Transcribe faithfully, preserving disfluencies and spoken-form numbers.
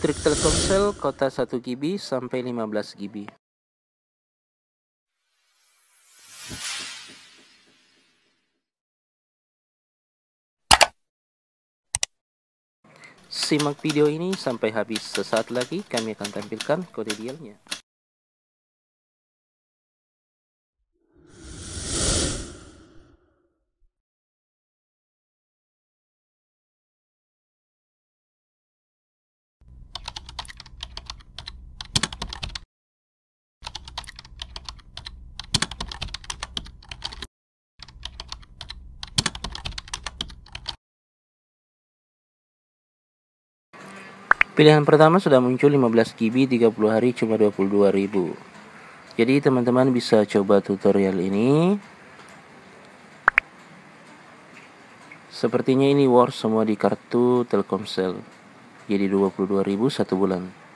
Trik Telkomsel kota satu giga sampai lima belas giga. Simak video ini sampai habis. Sesaat lagi kami akan tampilkan kode dialnya. Pilihan pertama sudah muncul lima belas giga tiga puluh hari cuma dua puluh dua ribu. Jadi teman-teman bisa coba tutorial ini. Sepertinya ini worth semua di kartu Telkomsel. Jadi dua puluh dua ribu satu bulan.